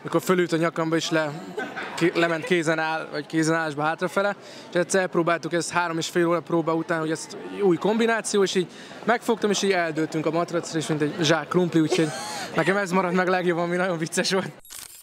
mikor fölült a nyakamba és lement kézenállásba hátrafele, és egyszer elpróbáltuk ezt 3,5 óra próba után, hogy ezt új kombináció, és így megfogtam, és így eldőltünk a matracra, és mint egy zsák krumpli, úgyhogy nekem ez maradt meg legjobb, ami nagyon vicces volt.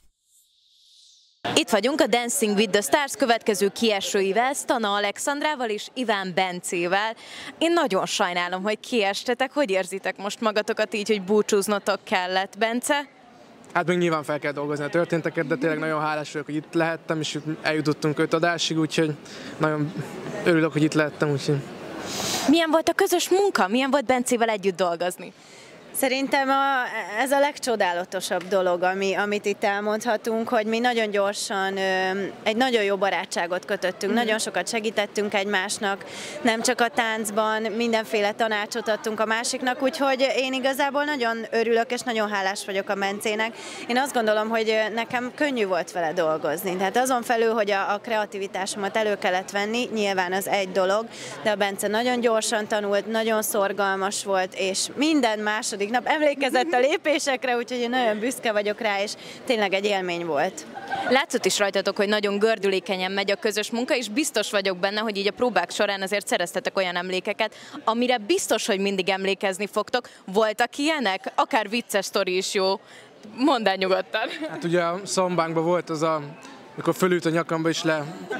Itt vagyunk a Dancing with the Stars következő kiesőivel, Stana Alexandrával és Iván Bencével. Én nagyon sajnálom, hogy kiestetek. Hogy érzitek most magatokat így, hogy búcsúznotok kellett, Bence? Hát még nyilván fel kell dolgozni a történteket, de tényleg nagyon hálás vagyok, hogy itt lehettem, és eljutottunk 5 adásig, úgyhogy nagyon örülök, hogy itt lehettem. Úgyhogy. Milyen volt a közös munka? Milyen volt Bencével együtt dolgozni? Szerintem ez a legcsodálatosabb dolog, amit itt elmondhatunk, hogy mi nagyon gyorsan egy nagyon jó barátságot kötöttünk, nagyon sokat segítettünk egymásnak, nem csak a táncban, mindenféle tanácsot adtunk a másiknak, úgyhogy én igazából nagyon örülök és nagyon hálás vagyok a Bencének. Én azt gondolom, hogy nekem könnyű volt vele dolgozni, tehát azon felül, hogy a kreativitásomat elő kellett venni, nyilván az egy dolog, de a Bence nagyon gyorsan tanult, nagyon szorgalmas volt, és minden második nap emlékezett a lépésekre, úgyhogy én nagyon büszke vagyok rá, és tényleg egy élmény volt. Látszott is rajtatok, hogy nagyon gördülékenyen megy a közös munka, és biztos vagyok benne, hogy így a próbák során azért szereztetek olyan emlékeket, amire biztos, hogy mindig emlékezni fogtok. Voltak ilyenek? Akár vicces sztori is jó. Mondd el nyugodtan. Hát ugye a szombánkban volt az mikor fölült a nyakamba és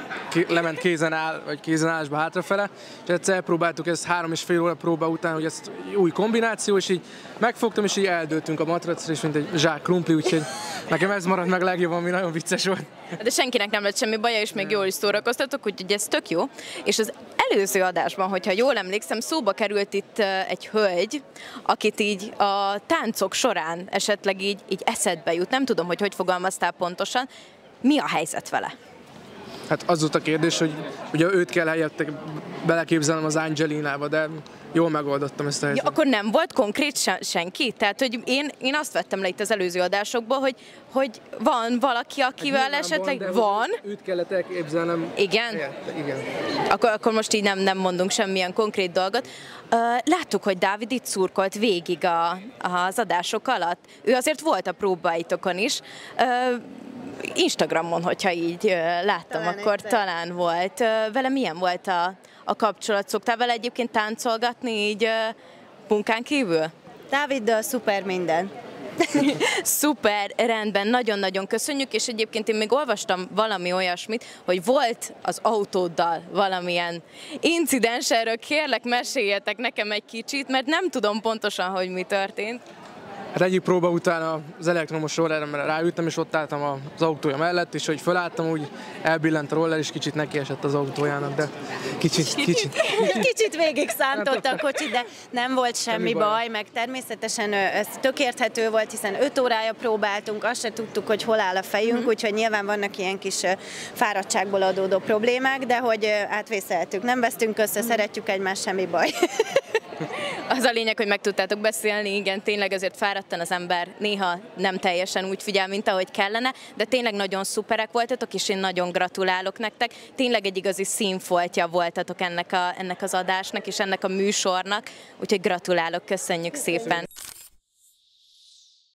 lement kézenállásba hátrafele, és egyszer elpróbáltuk ezt 3,5 óra próba után, hogy ezt új kombináció, és így megfogtam, és így eldőltünk a matracra, és mint egy zsák krumpli, úgyhogy nekem ez maradt meg legjobb, ami nagyon vicces volt. De senkinek nem lett semmi baja, és még jól is szórakoztatok, úgyhogy ez tök jó. És az előző adásban, hogyha jól emlékszem, szóba került itt egy hölgy, akit így a táncok során esetleg így eszedbe jut. Nem tudom, hogy fogalmaztál pontosan. Mi a helyzet vele? Hát az volt a kérdés, hogy ugye őt kell helyette beleképzelnem az Angelinába, de jól megoldottam ezt a helyzetet. Ja, akkor nem volt konkrét senki? Tehát, hogy én azt vettem le itt az előző adásokból, hogy van valaki, akivel hát esetleg van. Őt kellett elképzelnem. Igen? Igen. Akkor most így nem mondunk semmilyen konkrét dolgot. Láttuk, hogy Dávid itt szurkolt végig az adások alatt. Ő azért volt a próbáitokon is. Instagramon, hogyha így láttam, akkor talán volt. Vele milyen volt a kapcsolat? Szoktál vele egyébként táncolgatni így munkán kívül? Dáviddal szuper minden. Szuper, rendben, nagyon-nagyon köszönjük, és egyébként én még olvastam valami olyasmit, hogy volt az autóddal valamilyen incidens, erről kérlek meséljetek nekem egy kicsit, mert nem tudom pontosan, hogy mi történt. Hát egyik próba után az elektromos rollerre ráültem, és ott álltam az autója mellett, és hogy fölálltam, úgy elbillent a roller, és kicsit nekiesett az autójának, de kicsit végig szántotta a kocsit, de nem volt semmi baj, meg természetesen ez tök érthető volt, hiszen 5 órája próbáltunk, azt se tudtuk, hogy hol áll a fejünk, úgyhogy nyilván vannak ilyen kis fáradtságból adódó problémák, de hogy átvészeltük, nem vesztünk össze, szeretjük egymást, semmi baj. Az a lényeg, hogy meg tudtátok beszélni, igen, tényleg azért fáradtan az ember néha nem teljesen úgy figyel, mint ahogy kellene, de tényleg nagyon szuperek voltatok, és én nagyon gratulálok nektek. Tényleg egy igazi színfoltja voltatok ennek az adásnak és ennek a műsornak, úgyhogy gratulálok, köszönjük szépen!